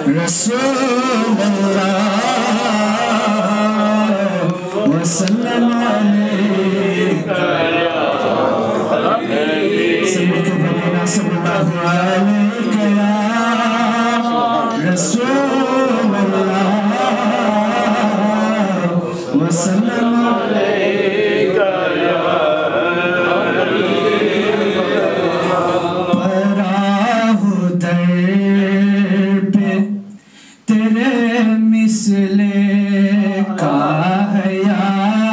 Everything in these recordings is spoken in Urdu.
رسول اللہ وسلم علیکہ سمجھ کے بلینا صلی اللہ علیکہ یا رسول اللہ وسلم علیکہ یا پراہ در پہ تیرے مثل کا ہے یا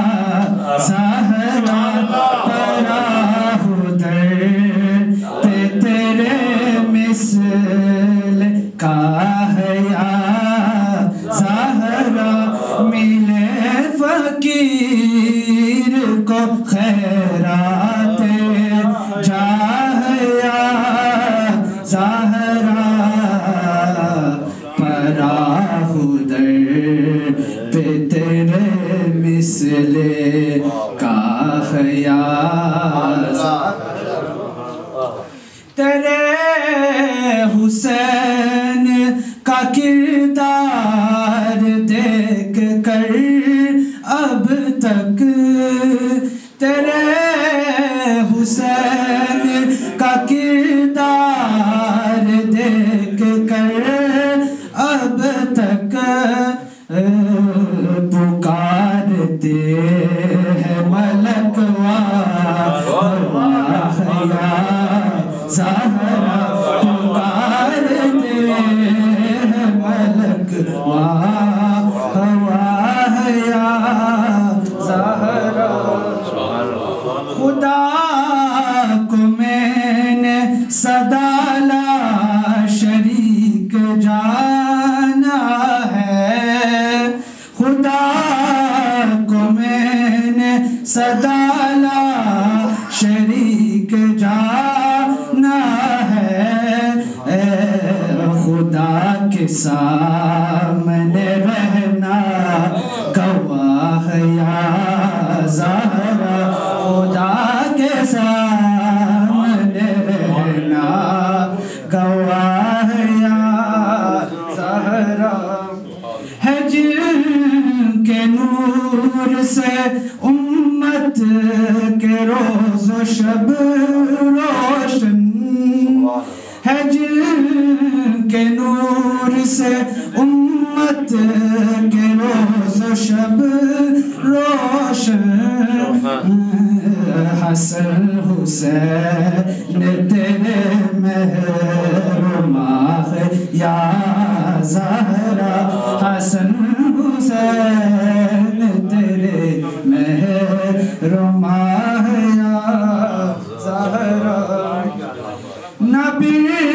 زہرا پراہ در پہ تیرے مثل کا ہے یا زہرا ملے فقیر کو خیرات جاہ یا زہرا پراہ در پہ تیرے مثل کا ہے یا تیرے حسین کا کردار دیکھ کر اب تک تیرے حسین کا کردار دیکھ کر اب تک پکارتے ہیں ملک واہ یا زہرا پکارتے ہیں ملک واہ یا زہرا خدا کو میں نے صدا لا شریک جانا ہے خدا کو میں نے صدا لا شریک جانا ہے خدا کے سامنے رہنا گواہ یا زہرا خدا کے سامنے رہنا گواہ یا زہرا ہے جن کے نور سے امت کے روز و شب روشن ہے جن کے نور سے امت کے روز و شب روشن حسن حسین تیرے مہرباں یا زہرا حسن حسین تیرے مہرباں یا زہرا نبی